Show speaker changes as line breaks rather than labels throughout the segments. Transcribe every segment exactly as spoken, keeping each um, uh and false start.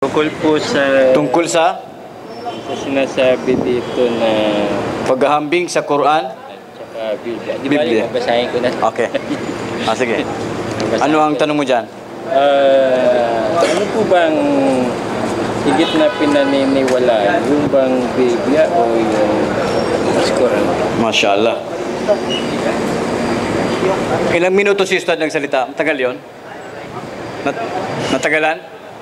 Tungkol po sa,
Tungkol sa
sa sinasabi dito na
paghahambing sa Quran.
at saka Biblia. Di ba,
Biblia.
babasahin ko na.
Okay. Ah, sige.
Babasahin
Ano ang
ko.
tanong mo dyan?
Ah, ano po bang higit na pinaniniwalaan? Yung bang Biblia o yung mas Quran?
Masya Allah. Ilang minuto si Ustad nagsalita? Matagal yun? Nat natagalan?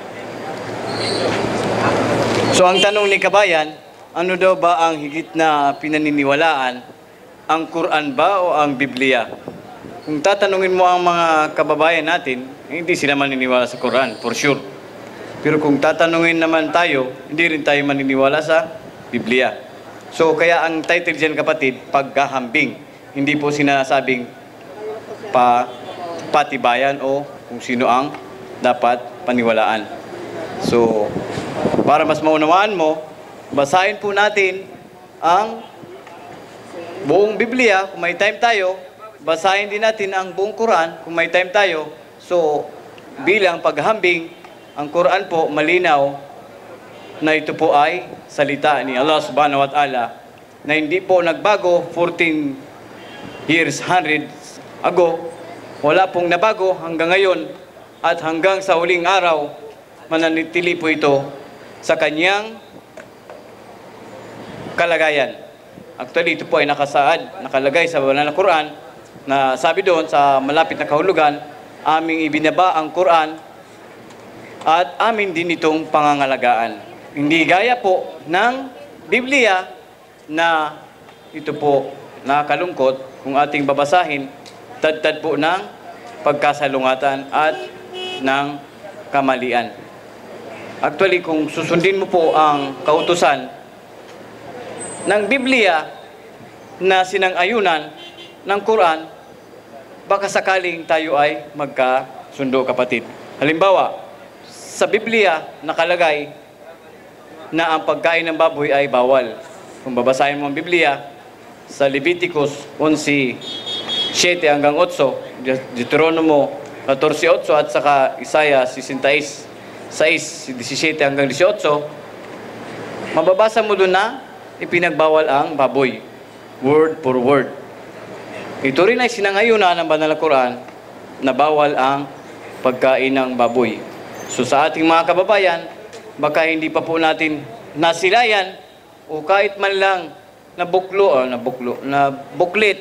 So ang tanong ni Kabayan, ano daw ba ang higit na pinaniniwalaan? Ang Quran ba o ang Biblia? Kung tatanungin mo ang mga kababayan natin, hindi sila maniniwala sa Quran, for sure. Pero kung tatanungin naman tayo, hindi rin tayo maniniwala sa Biblia. So kaya ang title dyan kapatid, paghahambing. Hindi po sinasabing pa, patibayan o kung sino ang dapat paniwalaan. So, para mas maunawaan mo, basahin po natin ang buong Biblia kung may time tayo. Basahin din natin ang buong Quran kung may time tayo. So, bilang paghahambing, ang Quran po malinaw na ito po ay salita ni Allah subhanahu wa ta'ala na hindi po nagbago fourteen years, hundreds ago. Wala pong nabago hanggang ngayon at hanggang sa huling araw mananatili po ito sa kanyang kalagayan. Actually, ito po ay nakasaad, nakalagay sa banal na Quran na sabi doon sa malapit na kahulugan, aming ibinaba ang Quran at amin din itong pangangalagaan. Hindi gaya po ng Biblia na ito po nakakalungkot kung ating babasahin, tad-tad po ng pagkasalungatan at ng kamalian. Actually, kung susundin mo po ang kautusan ng Biblia na sinang-ayunan ng Quran, baka sakaling tayo ay magkasundo, kapatid. Halimbawa, sa Biblia nakalagay na ang pagkain ng baboy ay bawal. Kung babasahin mo ang Biblia, sa Leviticus eleven, seven hanggang eight, Deuteronomo fourteen, eight at saka Isaiah sixty-six, seventeen hanggang eighteen, mababasa mo doon na ipinagbawal ang baboy. Word for word. Ito rin ay sinangayunan ng banal na Quran na bawal ang pagkain ng baboy. So sa ating mga kababayan, baka hindi pa po natin nasilayan o kahit man lang na buklo, o na buklo, na buklit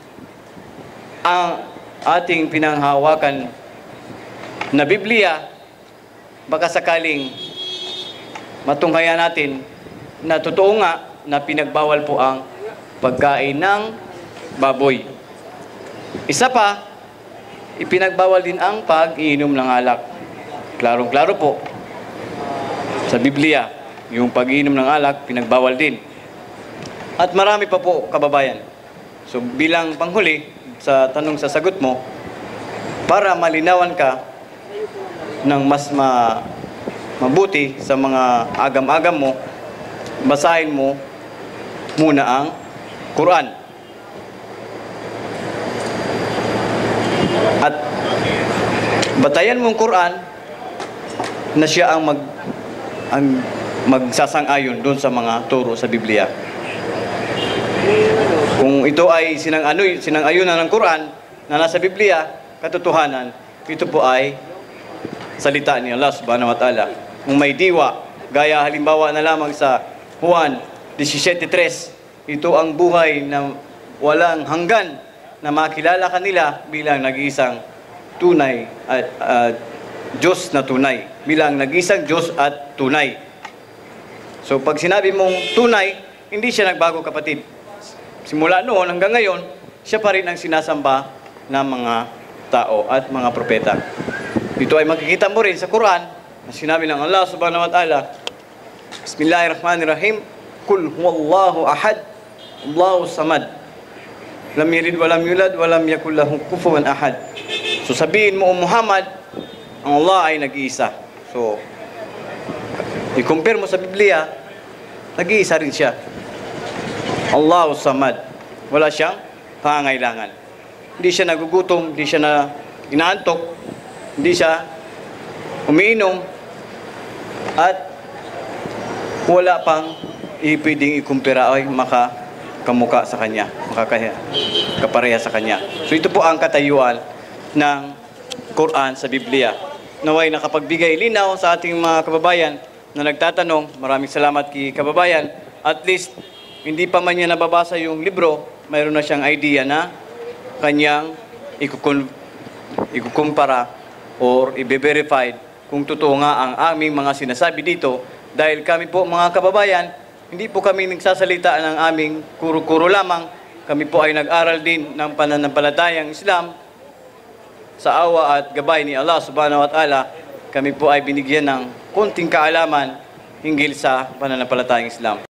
ang ating pinanghawakan na Biblia, baka sakaling matunghayan natin na totoo nga na pinagbawal po ang pagkain ng baboy. Isa pa, ipinagbawal din ang pag-iinom ng alak. Klarong-klaro po sa Biblia, yung pag-iinom ng alak, pinagbawal din. At marami pa po, kababayan. So bilang panghuli sa tanong sa sagot mo, para malinawan ka ng mas ma mabuti sa mga agam-agam mo, basahin mo muna ang Quran. At batayan mong Quran na siya ang mag ang magsasang-ayon doon sa mga turo sa Biblia. Kung ito ay sinang-ano, sinang-ayunan ng Quran na nasa Biblia, katotohanan, ito po ay salita ni Allah subhanahu wa ta'ala. Kung may diwa, gaya halimbawa na lamang sa Juan seventeen three, ito ang buhay na walang hanggan na makilala kanila bilang nag-iisang tunay at uh, Diyos na tunay. Bilang nag-iisang Diyos at tunay. So pag sinabi mong tunay, hindi siya nagbago, kapatid. Simula noon hanggang ngayon, siya pa rin ang sinasamba ng mga tao at mga propeta. Ito ay makikita mo rin sa Quran na sinabi ng Allah subhanahu wa ta'ala, Bismillahirrahmanirrahim, Kul huwallahu ahad, Allahu samad, lam yalid walam yulad walam yakul lahu kufuwan ahad. So sabihin mo, Muhammad, ang Allah ay nag-iisa. So i-compare mo sa Biblia, nag-iisa rin siya. Allahu samad. Wala siyang pangangailangan. Hindi siya nagugutom, hindi siya na inaantok, hindi siya umiinom, at wala pang ipwedeng ikumpira ay makakamuka sa kanya, makakapareha sa kanya. So ito po ang katayuan ng Quran sa Biblia. Naway nakapagbigay linaw sa ating mga kababayan na nagtatanong. Maraming salamat kay kababayan. At least, hindi pa man niya nababasa yung libro, mayroon na siyang idea na kanyang ikukun, ikukumpara or i-verify kung totoo nga ang aming mga sinasabi dito. Dahil kami po mga kababayan, hindi po kami nagsasalita ng aming kuro-kuro lamang. Kami po ay nag-aral din ng pananampalatayang Islam. Sa awa at gabay ni Allah subhanahu wa ta'ala, kami po ay binigyan ng konting kaalaman hinggil sa pananampalatayang Islam.